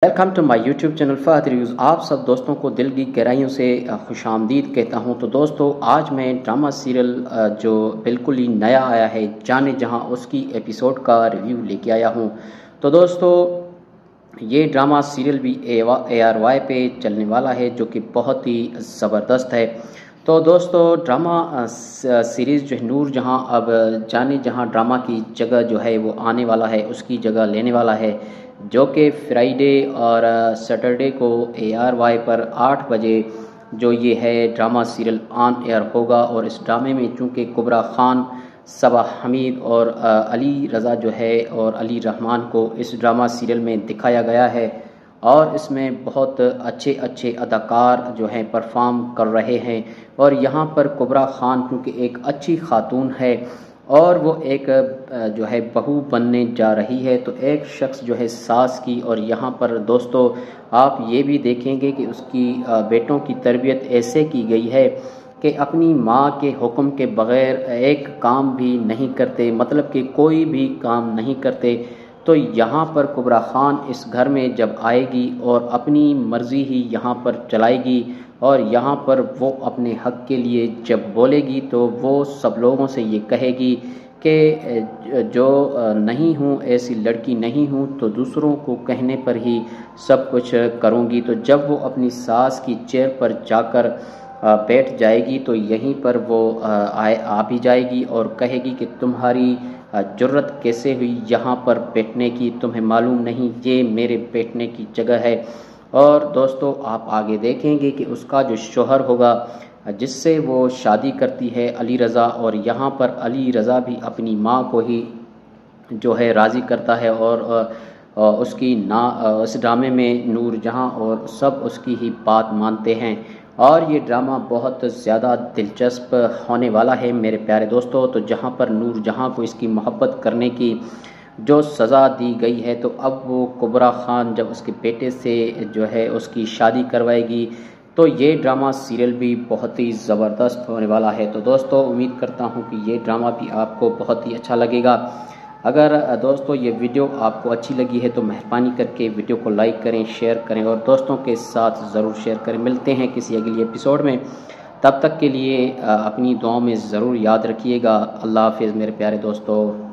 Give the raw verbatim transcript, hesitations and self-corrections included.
Welcome to my YouTube channel Fahad reviews. آپ سب دوستوں کو دل کی گہرائیوں سے خوش آمدید کہتا ہوں۔ تو دوستو آج میں ڈرامہ سیریل جو بالکل ہی نیا آیا ہے جانے جہاں، اس کی ایپیسوڈ کا ریویو لے کے آیا ہوں۔ تو دوستو یہ ڈرامہ سیریل بھی اے آر وائی پہ چلنے والا ہے جو کہ بہت ہی زبردست ہے۔ تو دوستو ڈرامہ سیریز جو ہے نور جہاں اب جانے جہاں ڈرامہ کی جگہ جو ہے وہ آنے والا ہے، اس کی جگہ لینے والا ہے، جو کہ فرائیڈے اور سیٹرڈے کو اے آر وائی پر آٹھ بجے جو یہ ہے ڈرامہ سیریل آن ایئر ہوگا۔ اور اس ڈرامے میں چونکہ کبرا خان، صبا حمید اور علی رضا جو ہے اور علی رحمان کو اس ڈرامہ سیریل میں دکھایا گیا ہے، اور اس میں بہت اچھے اچھے اداکار جو ہیں پرفارم کر رہے ہیں۔ اور یہاں پر کبرا خان کیونکہ ایک اچھی خاتون ہے اور وہ ایک جو ہے بہو بننے جا رہی ہے، تو ایک شخص جو ہے ساس کی، اور یہاں پر دوستو آپ یہ بھی دیکھیں گے کہ اس کی بیٹوں کی تربیت ایسے کی گئی ہے کہ اپنی ماں کے حکم کے بغیر ایک کام بھی نہیں کرتے، مطلب کہ کوئی بھی کام نہیں کرتے۔ تو یہاں پر کبرا خان اس گھر میں جب آئے گی اور اپنی مرضی ہی یہاں پر چلائے گی، اور یہاں پر وہ اپنے حق کے لیے جب بولے گی تو وہ سب لوگوں سے یہ کہے گی کہ جو نہیں ہوں، ایسی لڑکی نہیں ہوں، تو دوسروں کو کہنے پر ہی سب کچھ کروں گی۔ تو جب وہ اپنی ساس کی چیئر پر جا کر بیٹھ جائے گی تو یہیں پر وہ آ بھی جائے گی اور کہے گی کہ تمہاری جرت کیسے ہوئی یہاں پر بیٹھنے کی، تمہیں معلوم نہیں یہ میرے بیٹھنے کی جگہ ہے۔ اور دوستو آپ آگے دیکھیں گے کہ اس کا جو شوہر ہوگا جس سے وہ شادی کرتی ہے علی رضا، اور یہاں پر علی رضا بھی اپنی ماں کو ہی جو ہے راضی کرتا ہے، اور اس کی نا اس ڈرامے میں نور جہاں اور سب اس کی ہی بات مانتے ہیں، اور یہ ڈرامہ بہت زیادہ دلچسپ ہونے والا ہے میرے پیارے دوستو۔ تو جہاں پر نور جہاں کو اس کی محبت کرنے کی جو سزا دی گئی ہے، تو اب وہ کبرا خان جب اس کے بیٹے سے جو ہے اس کی شادی کروائے گی، تو یہ ڈرامہ سیریل بھی بہت ہی زبردست ہونے والا ہے۔ تو دوستو امید کرتا ہوں کہ یہ ڈرامہ بھی آپ کو بہت ہی اچھا لگے گا۔ اگر دوستو یہ ویڈیو آپ کو اچھی لگی ہے تو مہربانی کر کے ویڈیو کو لائک کریں، شیئر کریں اور دوستوں کے ساتھ ضرور شیئر کریں۔ ملتے ہیں کسی اگلی ایپیسوڈ میں، تب تک کے لیے اپنی دعاؤں میں ضرور یاد رکھیے گا۔ اللہ حافظ میرے پیارے دوستو۔